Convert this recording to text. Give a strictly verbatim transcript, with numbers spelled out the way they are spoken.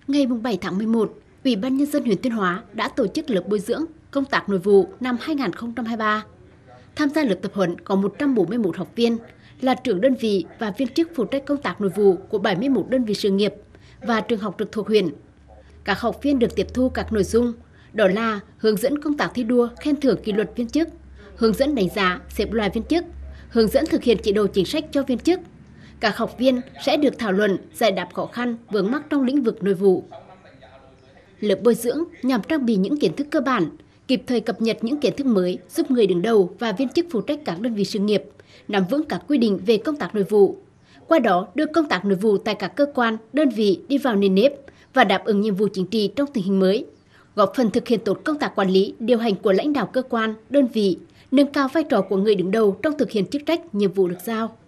Ngày bảy tháng mười một, Ủy ban Nhân dân huyện Tuyên Hóa đã tổ chức lớp bồi dưỡng công tác nội vụ năm hai nghìn không trăm hai mươi ba. Tham gia lớp tập huấn có một trăm bốn mươi mốt học viên, là trưởng đơn vị và viên chức phụ trách công tác nội vụ của bảy mươi mốt đơn vị sự nghiệp và trường học trực thuộc huyện. Các học viên được tiếp thu các nội dung, đó là hướng dẫn công tác thi đua, khen thưởng kỷ luật viên chức, hướng dẫn đánh giá, xếp loại viên chức, hướng dẫn thực hiện chế độ chính sách cho viên chức. Các học viên sẽ được thảo luận, giải đáp khó khăn, vướng mắc trong lĩnh vực nội vụ. Lớp bồi dưỡng nhằm trang bị những kiến thức cơ bản, kịp thời cập nhật những kiến thức mới, giúp người đứng đầu và viên chức phụ trách các đơn vị sự nghiệp nắm vững các quy định về công tác nội vụ. Qua đó, đưa công tác nội vụ tại các cơ quan, đơn vị đi vào nền nếp và đáp ứng nhiệm vụ chính trị trong tình hình mới, góp phần thực hiện tốt công tác quản lý, điều hành của lãnh đạo cơ quan, đơn vị, nâng cao vai trò của người đứng đầu trong thực hiện chức trách, nhiệm vụ được giao.